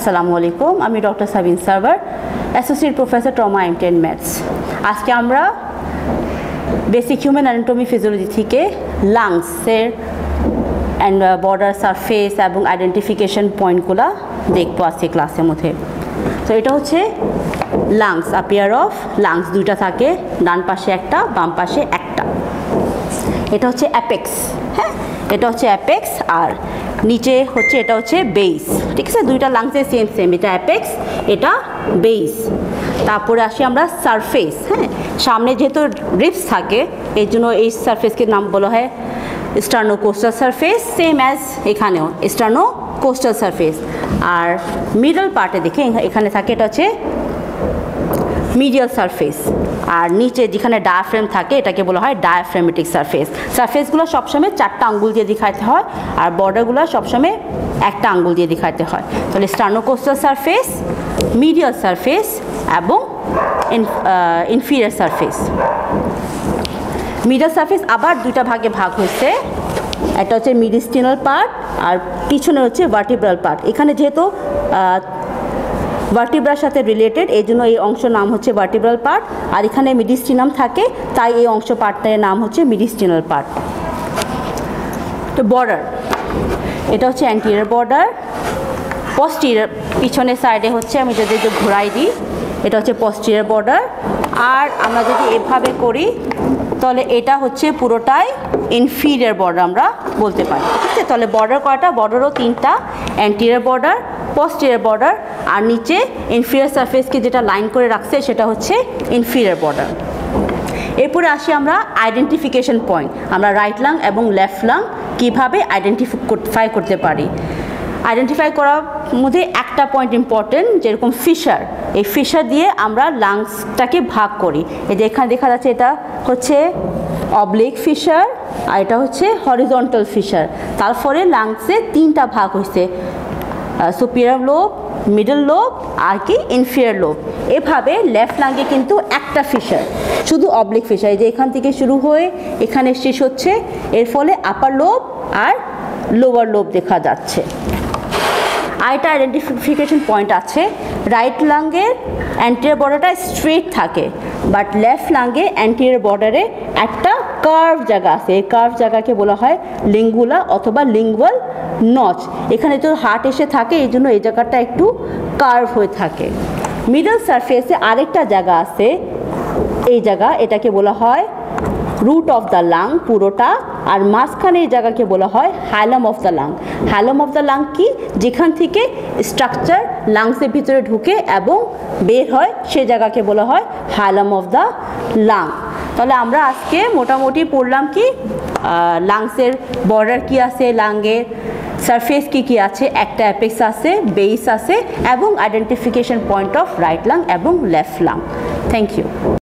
আসসালামু আলাইকুম, আমি doctor Sabin Sarwar, associate professor trauma and maths. আজকে আমরা বেসিক হিউম্যান অ্যানাটমি ফিজিওলজি থেকে লাংসের অ্যান্ড বর্ডার সারফেস এবং আইডেন্টিফিকেশন পয়েন্টগুলো দেখবো আজকে ক্লাসের মধ্যে। তো এটা হচ্ছে লাংস, পেয়ার অফ লাংস দুইটা থাকে, ডান পাশে একটা, বাম পাশে একটা। এটা হচ্ছে অ্যাপেক্স, হ্যাঁ, এটা হচ্ছে অ্যাপেক্স, আর নিচে হচ্ছে এটা হচ্ছে বেস, ঠিক আছে। দুইটা লাংসের সেম সেম, এটা অ্যাপেক্স, এটা বেস। তারপরে আসি আমরা সারফেস, হ্যাঁ, সামনে যেহেতু রিপস থাকে এই জন্য এই সারফেসকে নাম বলা হয় স্টার্নোকোস্টাল সারফেস, সেম অ্যাজ এখানেও স্টার্নোকোস্টাল সারফেস। আর মিডল পার্টে দেখে এখানে থাকে এটা হচ্ছে মিডিয়াল সারফেস, আর নিচে যেখানে ডায়াফ্রেম থাকে এটাকে বলা হয় ডায়াফ্রেমেটিক সারফেস। সারফেসগুলো সবসময় 4টা আঙ্গুল দিয়ে দেখাতে হয়, আর বর্ডারগুলো সবসময় একটা আঙ্গুল দিয়ে দেখাতে হয়। তাহলে স্টার্নোকোস্টাল সারফেস, মিডিয়াল সারফেস এবং ইনফিরিয়র সারফেস। মিডিয়াল সারফেস আবার দুইটা ভাগে ভাগ হয়েছে, একটা হচ্ছে মিডিস্টিনাল পার্ট আর পিছনে হচ্ছে ভার্টিব্রাল পার্ট। এখানে যেহেতু ভার্টিব্রার সাথে রিলেটেড এই জন্য এই অংশ নাম হচ্ছে ভার্টিব্রাল পার্ট, আর এখানে মিডিস্টিনাম থাকে তাই এই অংশ পার্টের নাম হচ্ছে মিডিস্টিনাল পার্ট। তো বর্ডার, এটা হচ্ছে অ্যান্টিরিয়র বর্ডার, পস্টিরিয়র পিছনের সাইডে হচ্ছে, আমি যদি ঘোরাই দিই এটা হচ্ছে পস্টিরিয়র বর্ডার। আর আমরা যদি এভাবে করি তাহলে এটা হচ্ছে পুরোটাই ইনফিরিয়র বর্ডার আমরা বলতে পারি, ঠিক আছে। তাহলে বর্ডার কয়টা? বর্ডারও 3টা, অ্যান্টিরিয়র বর্ডার, পস্টিরিয়র বর্ডার, আর নিচে ইনফিরিয়র সারফেসকে যেটা লাইন করে রাখছে সেটা হচ্ছে ইনফিরিয়র বর্ডার। এরপরে আসি আমরা আইডেন্টিফিকেশন পয়েন্ট, আমরা রাইট লাং এবং লেফট লাং কীভাবে আইডেন্টিফাই করতে পারি। আইডেন্টিফাই করার মধ্যে একটা পয়েন্ট ইম্পর্টেন্ট, যেরকম ফিশার, এই ফিশার দিয়ে আমরা লাংসটাকে ভাগ করি। এই যে এখানে দেখা যাচ্ছে এটা হচ্ছে অবলিক ফিশার আর এটা হচ্ছে হরিজন্টাল ফিশার। তারপরে লাংসে 3টা ভাগ হয়েছে, সুপিরিয়র লোব, মিডল লোব আর কি ইনফিরিয়র লোব। এভাবে লেফট লাঙ্গে কিন্তু একটা ফিশার, শুধু অবলিক ফিশার, এই যে এখান থেকে শুরু হয়ে এখানে শেষ হচ্ছে, এর ফলে আপার লোব আর লোয়ার লোব দেখা যাচ্ছে। আরেকটা আইডেন্টিফিকেশন পয়েন্ট আছে, রাইট লাঙ্গের অ্যান্টিরিয়র বর্ডারটা স্ট্রেট থাকে, বাট লেফট লাঙ্গে অ্যান্টিরিয়র বর্ডারে একটা কার্ভ জায়গা আছে, এই কার্ভ জায়গাকে বলা হয় লিঙ্গুলা অথবা লিঙ্গুয়াল নচ। এখানে তো হার্ট এসে থাকে এই জন্য এই জায়গাটা একটু কার্ভ হয়ে থাকে। মিডল সারফেসে আরেকটা জায়গা আছে, এই জায়গা, এটাকে বলা হয় রুট অফ দ্য লাং পুরোটা, আর মাঝখানে এই জায়গাকে বলা হয় hilum of the lung. Hilum of the lung কি? যেখান থেকে স্ট্রাকচার লাংসের ভিতরে ঢুকে এবং বের হয় সে জায়গাকে বলা হয় হাইলাম অফ দ্য লাং। তাহলে আমরা আজকে মোটামুটি পড়লাম কি লাংসের বর্ডার কি আছে, লাংয়ের সারফেস কি আছে, একটা অ্যাপেক্স আছে, বেস আছে এবং identification point of right lung এবং লেফট লাং। Thank you.